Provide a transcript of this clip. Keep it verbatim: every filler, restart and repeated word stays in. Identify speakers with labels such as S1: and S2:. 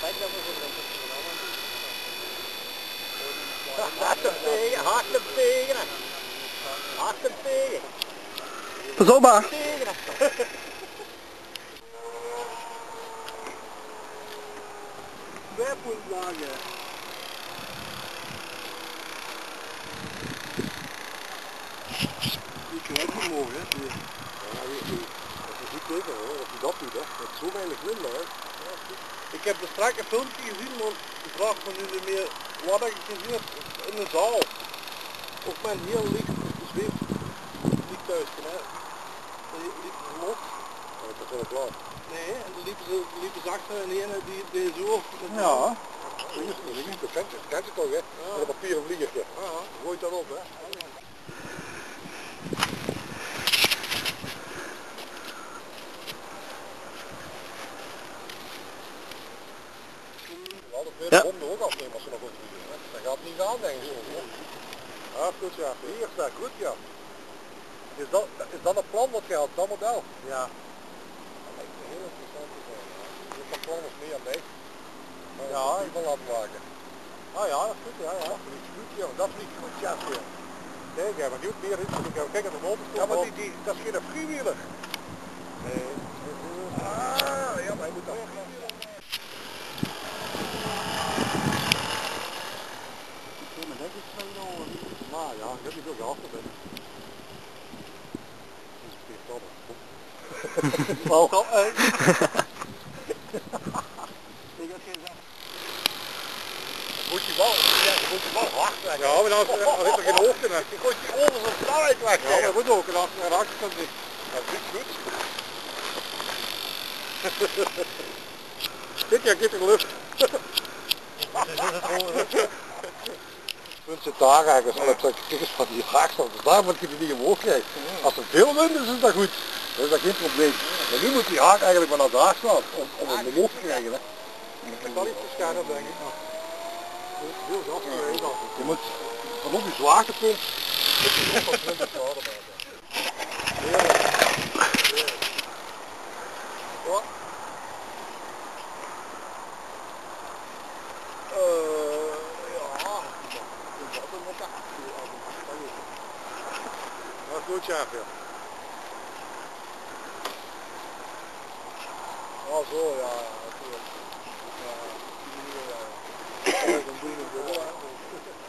S1: Hard hem tegen, hard hem tegen. Hard hem tegen.
S2: Pas op maar.
S1: Tegen.
S3: Werppuntlage. Die krijgt niet mooi, hè? Die.
S1: Ja, die, die, dat is niet zeker hoor, dat hij dat doet hè. Met zo weinig wind hè. Ja,
S3: Ik heb er straks een filmpje gezien, maar ik vraag me nu niet meer wat ik gezien heb in de zaal. Of men heel licht zweeft, vliegtuig, hè. Die liepen ze los.
S1: ja, dat is wel klaar.
S3: Nee, en dan liepen ze, liepen ze achter en ene die deed zo.
S2: Ja.
S1: Dat is niet, dat kent je, dat kent je toch hè. Met een papieren vliegertje.
S3: Ja.
S1: Gooit dat op hè.
S2: Ja.
S1: De bom er ook afnemen als ze nog goed vliegen. Hè. Dat gaat niet gaan denk ik. Ja, goed ja. Hier staat goed ja. Is dat, is dat een plan wat je had, dat model?
S3: Ja.
S1: Dat lijkt me heel interessant te zijn. Ja. Je hebt dat plan nog meer mee. Maar
S3: Ja.
S1: die van laten maken.
S3: Ah ja, dat is goed, ja, ja.
S1: Dat vliegt goed ja, dat vliegt goed ja. Kijk, ja, maar die moet meer in. Kijk aan de motor. Ja, maar die, die, dat is geen freewheeler.
S3: Nee.
S1: Ah, ja, maar hij moet dat freewheeler.
S3: Maar dat is wel nou.
S1: Maar ja, je hebt niet veel gehad erbij. Dat is weer tobben.
S3: Wel. Stop, hé. Ik had geen zin.
S1: Moet je wel, ja, je moet je wel hard weg.
S3: Ja, maar dan heeft er geen hoogte meer.
S1: Je gooit je onder zijn snelheid weg.
S3: Ja, maar dat moet ook. En achter en achter kan niet.
S1: Dat vliegt goed.
S3: Dit jaar gaat er lucht.
S1: Punt zit daar eigenlijk, als ik zeg, kijk eens van die haakstand, dus daar moet je die niet omhoog krijgen. Als er veel wind is, is dat goed. Dan is dat geen probleem. Maar nu moet die haak eigenlijk maar naar daar slaan, om, om hem omhoog te krijgen. Hè.
S3: Ik kan niet verschijnen, denk ik.
S1: Heel gas gereden dan. Je moet vanop je zwaartepunt moet je nog wat twintig graden maken. Heerlijk. Heerlijk. Wat? Uh, ja, dat is nog echt.
S3: Dat is goed, ja.
S1: Ah zo, ja, natuurlijk. Ja, die manier, ja. Ja, dan doe je het wel.